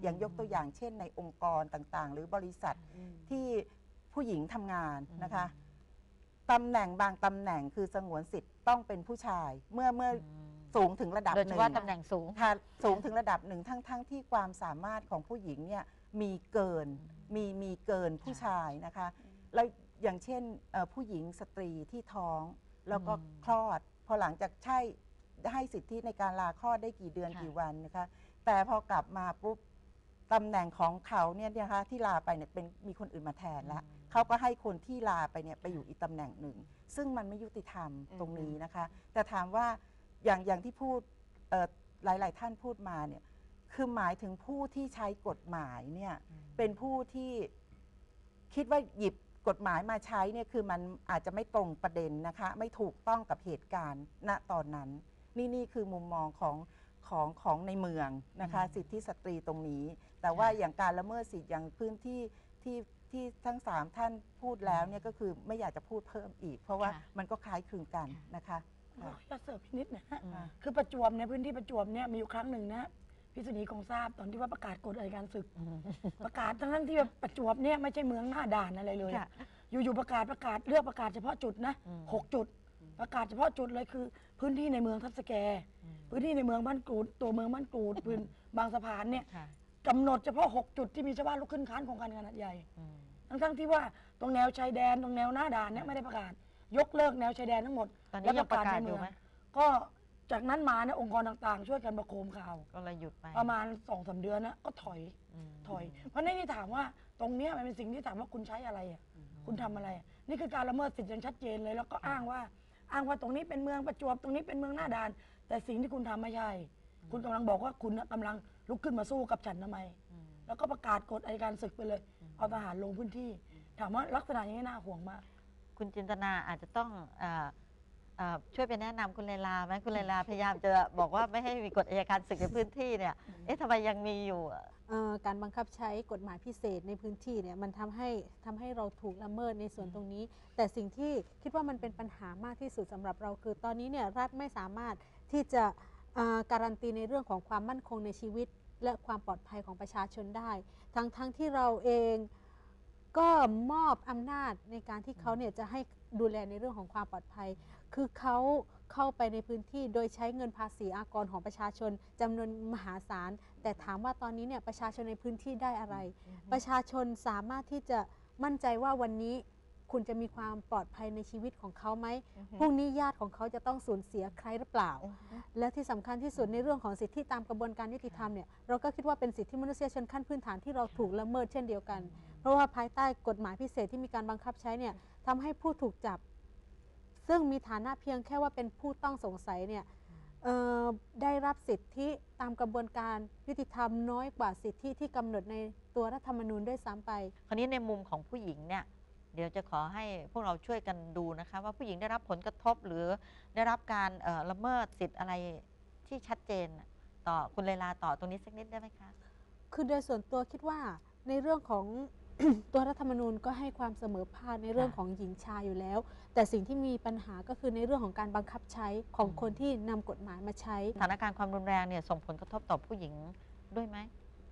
อย่างยกตัวอย่างเช่นในองค์กรต่างๆ หรือบริษัทที่ผู้หญิงทำงานนะคะตำแหน่งบางตำแหน่งคือสงวนสิทธิ์ต้องเป็นผู้ชายเมื่อสูงถึงระดับหนึ่งโดยเฉพาะตำแหน่งสูงค่ะสูงถึงระดับหนึ่งทั้งที่ความสามารถของผู้หญิงเนี่ยมีเกินผู้ชายนะคะแล้วอย่างเช่นผู้หญิงสตรีที่ท้องแล้วก็คลอดพอหลังจากให้สิทธิในการลาคลอดได้กี่เดือนกี่วันนะคะแต่พอกลับมาปุ๊บตำแหน่งของเขาเนี่ยนะคะที่ลาไปเนี่ยมีคนอื่นมาแทนแล้วเขาก็ให้คนที่ลาไปเนี่ยไปอยู่อีกตำแหน่งหนึ่งซึ่งมันไม่ยุติธรรมตรงนี้นะคะแต่ถามว่าอย่างที่พูดหลายๆท่านพูดมาเนี่ยคือหมายถึงผู้ที่ใช้กฎหมายเนี่ยเป็นผู้ที่คิดว่าหยิบกฎหมายมาใช้เนี่ยคือมันอาจจะไม่ตรงประเด็นนะคะไม่ถูกต้องกับเหตุการณ์ณตอนนั้นนี่คือมุมมองของในเมืองนะคะสิทธิสตรีตรงนี้แต่ว่าอย่างการละเมิดสิทธิ์อย่างพื้นที่ที่ทั้ง3ท่านพูดแล้วเนี่ยก็คือไม่อยากจะพูดเพิ่มอีกเพราะว่ามันก็คล้ายคลึงกันนะคะจะเสริมนิดนะฮะคือประจวบในพื้นที่ประจวบเนี่ยมีอยู่ครั้งหนึ่งนะพิษณีคงทราบตอนที่ว่าประกาศกฎอัยการศึกประกาศทั้งที่ประจวบเนี่ยไม่ใช่เมืองหน้าด่านอะไรเลยอยู่ๆประกาศเลือกประกาศเฉพาะจุดนะ6 จุดประกาศเฉพาะจุดเลยคือพื้นที่ในเมืองทับสแกพื้นที่ในเมืองบ้านกรูดตัวเมืองบ้านกรูดพื้นบางสะพานเนี่ยกำหนดเฉพาะ6 จุดที่มีชาวบ้านลุกขึ้นค้านโครงการขนาดใหญ่ทั้งที่ว่าตรงแนวชายแดนตรงแนวหน้าด่านเนี่ยไม่ได้ประกาศยกเลิกแนวชายแดนทั้งหมดแล้วประกาศอยู่ไหมก็จากนั้นมาเนี่ยองค์กรต่างๆช่วยกันประโคมข่าวก็เลยหยุดไปประมาณ2-3 เดือนนะก็ถอยเพราะนี่ถามว่าตรงนี้มันเป็นสิ่งที่ถามว่าคุณใช้อะไรอ่ะคุณทำอะไรนี่คือการละเมิดสิทธิ์อย่างชัดเจนเลยแล้วก็อ้างว่าตรงนี้เป็นเมืองประจวบตรงนี้เป็นเมืองหน้าด่านแต่สิ่งที่คุณทำไม่ใช่คุณกำลังบอกว่าคุณกำลังลุกขึ้นมาสู้กับฉันทำไมแล้วก็ประกาศกฎอัยการศึกไปเลยเอาทหารลงพื้นที่ถามว่าลักษณะอย่างนี้น่าห่วงมากคุณจินตนาอาจจะต้องช่วยไปแนะนำคุณเลลาไหมคุณเลลาพยายามจะบอกว่าไม่ให้มีกฎอัยการศึกในพื้นที่เนี่ยทำไมยังมีอยู่การบังคับใช้กฎหมายพิเศษในพื้นที่เนี่ยมันทำให้เราถูกละเมิดในส่วนตรงนี้แต่สิ่งที่คิดว่ามันเป็นปัญหามากที่สุดสำหรับเราคือตอนนี้เนี่ยรัฐไม่สามารถที่จะการันตีในเรื่องของความมั่นคงในชีวิตและความปลอดภัยของประชาชนได้ทั้งที่เราเองก็มอบอำนาจในการที่เขาเนี่ยจะให้ดูแลในเรื่องของความปลอดภัยคือเขาเข้าไปในพื้นที่โดยใช้เงินภาษีอากรของประชาชนจำนวนมหาศาลแต่ถามว่าตอนนี้เนี่ยประชาชนในพื้นที่ได้อะไรประชาชนสามารถที่จะมั่นใจว่าวันนี้คุณจะมีความปลอดภัยในชีวิตของเขาไหมพรุ่งนี้ญาติของเขาจะต้องสูญเสียใครหรือเปล่าและที่สำคัญที่สุดในเรื่องของสิทธิตามกระบวนการยุติธรรมเนี่ยเราก็คิดว่าเป็นสิทธิมนุษยชนขั้นพื้นฐานที่เราถูกละเมิดเช่นเดียวกันเพราะว่าภายใต้กฎหมายพิเศษที่มีการบังคับใช้เนี่ยทำให้ผู้ถูกจับซึ่งมีฐานะเพียงแค่ว่าเป็นผู้ต้องสงสัยเนี่ยได้รับสิทธิตามกระบวนการยุติธรรมน้อยกว่าสิทธิที่กำหนดในตัวรัฐธรรมนูญด้วยซ้ำไปคราวนี้ในมุมของผู้หญิงเนี่ยเดี๋ยวจะขอให้พวกเราช่วยกันดูนะคะว่าผู้หญิงได้รับผลกระทบหรือได้รับการละเมิดสิทธิ์อะไรที่ชัดเจนต่อคุณเลลาต่อตรงนี้สักนิดได้ไหมคะคือโดยส่วนตัวคิดว่าในเรื่องของ ตัวรัฐธรรมนูญก็ให้ความเสมอภาคในเรื่องของหญิงชายอยู่แล้วแต่สิ่งที่มีปัญหาก็คือในเรื่องของการบังคับใช้ของคนที่นำกฎหมายมาใช้สถานการณ์ความรุนแรงเนี่ยส่งผลกระทบต่อผู้หญิงด้วยไหม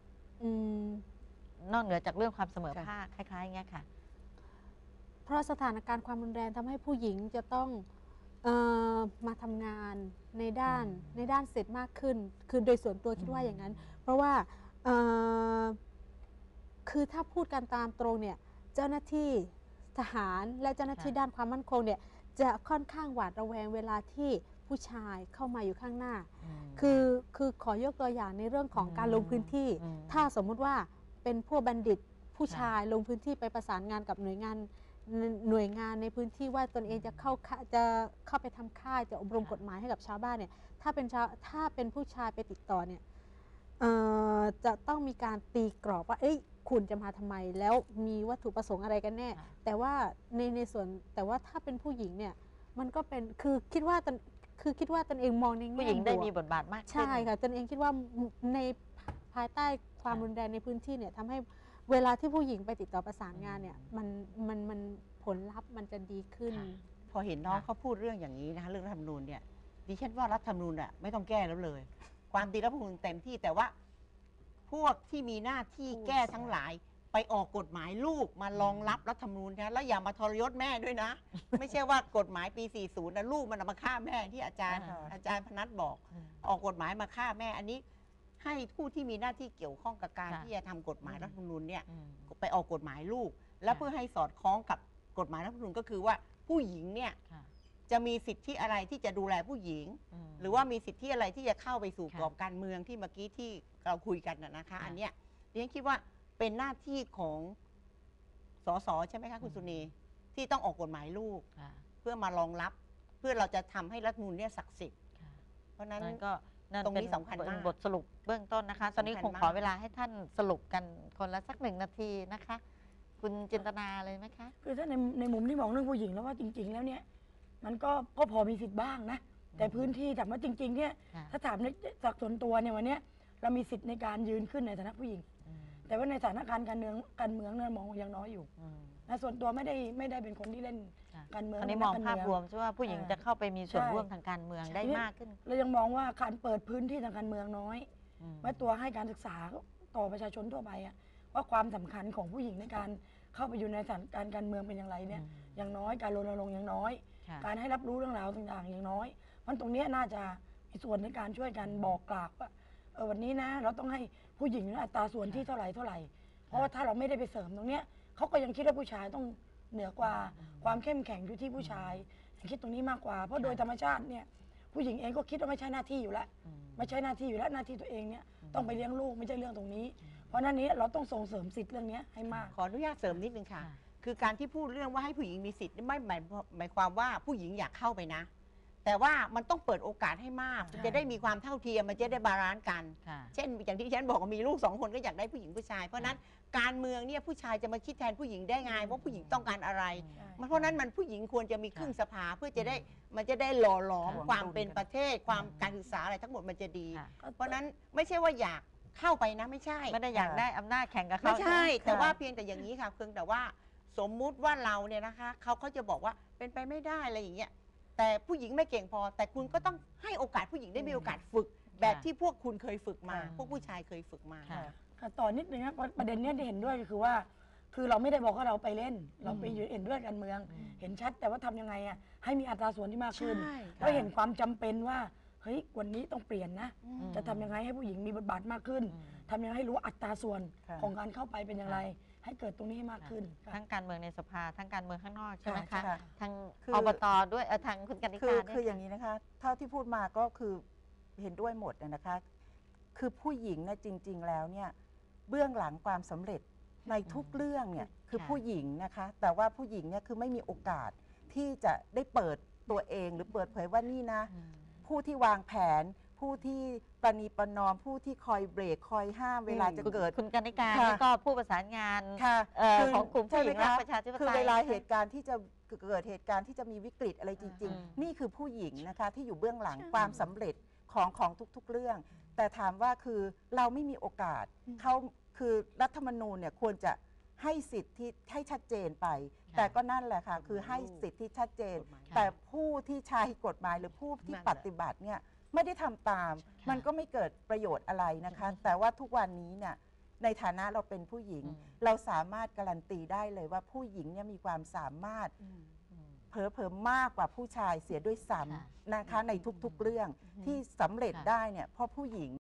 นอกเหนือจากเรื่องความเสมอภาคคล้ายๆอย่างเงี้ยค่ะเพราะสถานการณ์ความรุนแรงทำให้ผู้หญิงจะต้องมาทำงานในด้านเสร็จมากขึ้นคือโดยส่วนตัวคิดว่าอย่างนั้นเพราะว่าคือถ้าพูดกันตามตรงเนี่ยเจ้าหน้าที่ทหารและเจ้าหน้าที่ด้านความมั่นคงเนี่ยจะค่อนข้างหวาดระแวงเวลาที่ผู้ชายเข้ามาอยู่ข้างหน้าคือขอยกตัวอย่างในเรื่องของการลงพื้นที่ถ้าสมมุติว่าเป็นพวกบัณฑิตผู้ชายลงพื้นที่ไปประสานงานกับหน่วยงานในพื้นที่ว่าตนเองจะเข้าไปทำค่ายจะอบรมกฎหมายให้กับชาวบ้านเนี่ยถ้าเป็นผู้ชายไปติดต่อเนี่ยจะต้องมีการตีกรอบว่าคุณจะมาทำไมแล้วมีวัตถุประสงค์อะไรกันแน่แต่ว่าในส่วนแต่ว่าถ้าเป็นผู้หญิงเนี่ยมันก็เป็นคือคิดว่าตนเองมองในแง่ผู้หญิงได้มีบทบาทมากใช่ค่ะตนเองคิดว่าในภายใต้ความรุนแรงในพื้นที่เนี่ยทำให้เวลาที่ผู้หญิงไปติดต่อประสานงานเนี่ยมันผลลัพธ์มันจะดีขึ้นพอเห็นน้องเขาพูดเรื่องอย่างนี้นะคะเรื่องรัฐธรรมนูญเนี่ยดิฉันว่ารัฐธรรมนูญไม่ต้องแก้แล้วเลยความดีรัฐธรรมนูญเต็มที่แต่ว่าพวกที่มีหน้าที่แก้ทั้งหลาย ไปออกกฎหมายลูกมารองรับรัฐธรรมนูญนะแล้วอย่ามาทรยศแม่ด้วยนะ ไม่ใช่ว่ากฎหมายปี 40นะลูกมันเอามาฆ่าแม่ที่อาจารย์พนัสบอก ออกกฎหมายมาฆ่าแม่อันนี้ ให้ผู้ที่มีหน้าที่เกี่ยวข้องกับการค่ะที่จะทำกฎหมายรัฐธรรมนูญเนี่ยอืมไปออกกฎหมายลูก และเพื่อให้สอดคล้องกับกฎหมายรัฐธรรมนูญก็คือว่าผู้หญิงเนี่ยค่ะจะมีสิทธิอะไรที่จะดูแลผู้หญิงมหรือว่ามีสิทธิอะไรที่จะเข้าไปสู่ค่ะกรอบการเมืองที่เมื่อกี้ที่เราคุยกันนะคะค่ะอันเนี้ยดิฉันคิดว่าเป็นหน้าที่ของสสใช่ไหมคะคุณสุนีที่ต้องออกกฎหมายลูกค่ะเพื่อมารองรับ เพื่อเราจะทำให้รัฐธรรมนูญเนี่ยศักดิ์สิทธิ์ค่ะเพราะฉะนั้นนั่นก็นั่นตรงนี้เป็นสำคัญมากบทสรุปเบื้องต้นนะคะ ตอนนี้สำคัญคงมากขอเวลาให้ท่านสรุปกันคนละสัก1 นาทีนะคะ คุณจินตนาเลยไหมคะคือถ้าในมุมที่มองเรื่องผู้หญิงแล้วว่าจริง ๆ แล้วเนี่ยมันก็พอมีสิทธิ์บ้างนะแต่พื้นที่ถามว่าจริง ๆเนี่ยค่ะถ้าถามในจากส่วนตัวเนี่ยวันเนี้ยเรามีสิทธิ์ในการยืนขึ้นในฐานะผู้หญิงอืมแต่ว่าในสถานการณ์การเมืองเนี่ยมองยังน้อยอยู่อืมนะส่วนตัวไม่ได้เป็นคนที่เล่นค่ะการเมืองอันนี้มองภาพรวมใช่ว่าผู้หญิงอ่าจะเข้าไปมีส่วนใช่ร่วมทางการเมืองได้มากขึ้นเรายังมองว่าการเปิดพื้นที่ทางการเมืองน้อยอืมว่าตัวให้การศึกษาต่อประชาชนทั่วไปอะว่าความสำคัญของผู้หญิงในการเข้าไปอยู่ในสถานการณ์การเมืองเป็นอย่างไรเนี่ยอย่างน้อยการรณรงค์อย่างน้อยค่ะการให้รับรู้เรื่องราวต่างๆอย่างน้อยมันตรงเนี้ยน่าจะมีส่วนในการช่วยกันบอกกล่าวว่าวันนี้นะเราต้องให้ผู้หญิงอัตราส่วนที่เท่าไหร่เพราะว่าถ้าเราไม่ได้ไปเสริมตรงเนี้ยเขาก็ยังคิดว่าผู้ชายต้องเหนือกว่าความเข้มแข็งอยู่ที่ผู้ชายคิดตรงนี้มากกว่าเพราะโดยธรรมชาติเนี่ยผู้หญิงเองก็คิดว่าไม่ใช่หน้าที่อยู่แล้วอืมไม่ใช่หน้าที่อยู่แล้วหน้าที่ตัวเองเนี่ยต้องไปเลี้ยงลูกไม่ใช่เรื่องตรงนี้ เพราะนั้นนี้เราต้องส่งเสริมสิทธิ์เรื่องเนี้ยให้มากขออนุญาตเสริมนิดนึงค่ะค่ะคือการที่พูดเรื่องว่าให้ผู้หญิงมีสิทธิ์ไม่หมายความว่าผู้หญิงอยากเข้าไปนะ แต่ว่ามันต้องเปิดโอกาสให้มากมันจะได้มีความเท่าเทียมมันจะได้บาลานซ์กันค่ะเช่นอย่างที่ฉันบอกว่ามีลูก2 คนก็อยากได้ผู้หญิงผู้ชาย เพราะฉะนั้นการเมืองเนี่ยผู้ชายจะมาคิดแทนผู้หญิงได้ไงว่าผู้หญิงต้องการอะไร เพราะฉะนั้นมันผู้หญิงควรจะมีครึ่งสภาเพื่อจะได้มันจะได้หล่อหลอมค่ะความเป็นประเทศ ความการศึกษาอะไรทั้งหมดมันจะดีค่ะเพราะฉะนั้นไม่ใช่ว่าอยากเข้าไปนะไม่ใช่ไม่ได้อยากได้อำนาจแข่งกับเขาไม่ใช่นะแต่ว่าเพียงแต่อย่างนี้ค่ะเพียงแต่ว่าสมมุติว่าเราเนี่ยนะคะเขาจะบอกว่าเป็นไปไม่ได้อะไรอย่างเงี้ยแต่ผู้หญิงไม่เก่งพอ แต่คุณก็ต้องให้โอกาสผู้หญิงได้มีโอกาสฝึก แบบที่พวกคุณเคยฝึกมาค่ะพวกผู้ชายเคยฝึกมาค่ะค่ะต่อนิดนึงนะประเด็นเนี้ยที่เห็นด้วยก็คือว่า คือเราไม่ได้บอกว่าเราไปเล่น เราไปอยู่เห็นด้วยการเมือง เห็นชัดแต่ว่าทำยังไงอ่ะให้มีอัตราส่วนที่มากขึ้นใช่เพราะเห็นความจำเป็นว่าเฮ้ยวันนี้ต้องเปลี่ยนนะอืมจะทำยังไงให้ผู้หญิงมีบทบาทมากขึ้นอืมทำยังไงให้รู้อัตราส่วนค่ะของการเข้าไปเป็นอย่างไร ให้เกิดตรงนี้ให้มากขึ้นค่ะทั้งการเมืองในสภาทั้งการเมืองข้างนอกใช่ไหมใช่คะค่ะทางคืออบตด้วยทางคุณกนิคือการคืออย่างนี้นะคะ เท่าที่พูดมาก็คือเห็นด้วยหมดนะคะ คือผู้หญิงเนี่ยจริง ๆ แล้วเนี่ยเบื้องหลังความสำเร็จในทุกเรื่องเนี่ยคือผู้หญิงนะคะ แต่ว่าผู้หญิงเนี่ยคือไม่มีโอกาสที่จะได้เปิดตัวเองหรือเปิดเผยว่านี่นะอืมผู้ที่วางแผน ผู้ที่ประนีประนอม ผู้ที่คอยเบรกคอยห้ามเวลาจะเกิดคุณกนิการค่ะนี่ก็ผู้ประสานงานค่ะคืของกลุ่มผู้หญิงรักประชาธิปไตยคือเวลาเหตุการณ์ที่จะเกิดเหตุการณ์ที่จะมีวิกฤตอะไรจริงอืมๆ นี่คือผู้หญิงนะคะที่อยู่เบื้องหลังความสำเร็จของทุกๆเรื่อง แต่ถามว่าคือเราไม่มีโอกาสเขาคือรัฐธรรมนูญเนี่ยควรจะให้สิทธิ์ที่ให้ชัดเจนไป แต่ก็นั่นแหละค่ะคือให้สิทธิ์ที่ชัดเจน แต่ผู้ที่ใช้กฎหมายหรือผู้ที่ปฏิบัติเนี่ยไม่ได้ทำตาม มันก็ไม่เกิดประโยชน์อะไรนะคะ แต่ว่าทุกวันนี้เนี่ยในฐานะเราเป็นผู้หญิง เราสามารถการันตีได้เลยว่าผู้หญิงเนี่ยมีความสามารถอืมเผลอๆมากกว่าผู้ชายเสียด้วยซ้ค่ะำนะคะในทุกๆเรื่องที่สำเร็จค่ะได้เนี่ยเพราะผู้หญิง